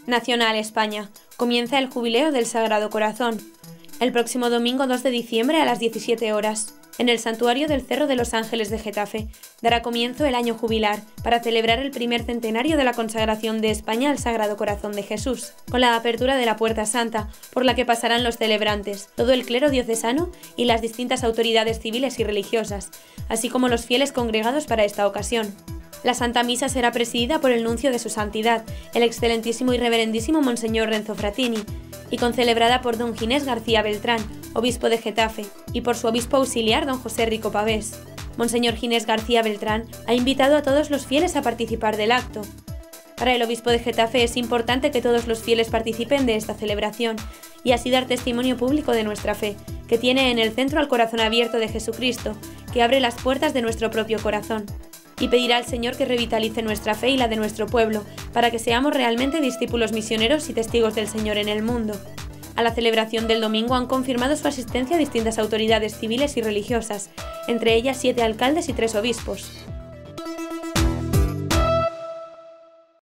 Nacional España. Comienza el Jubileo del Sagrado Corazón. El próximo domingo 2 de diciembre a las 17 horas, en el Santuario del Cerro de los Ángeles de Getafe, dará comienzo el año jubilar para celebrar el primer centenario de la consagración de España al Sagrado Corazón de Jesús, con la apertura de la Puerta Santa, por la que pasarán los celebrantes, todo el clero diocesano y las distintas autoridades civiles y religiosas, así como los fieles congregados para esta ocasión. La Santa Misa será presidida por el nuncio de su santidad, el excelentísimo y reverendísimo Monseñor Renzo Frattini, y concelebrada por don Ginés García Beltrán, obispo de Getafe, y por su obispo auxiliar don José Rico Pavés. Monseñor Ginés García Beltrán ha invitado a todos los fieles a participar del acto. Para el obispo de Getafe es importante que todos los fieles participen de esta celebración y así dar testimonio público de nuestra fe, que tiene en el centro al corazón abierto de Jesucristo, que abre las puertas de nuestro propio corazón. Y pedirá al Señor que revitalice nuestra fe y la de nuestro pueblo, para que seamos realmente discípulos misioneros y testigos del Señor en el mundo. A la celebración del domingo han confirmado su asistencia distintas autoridades civiles y religiosas, entre ellas 7 alcaldes y 3 obispos.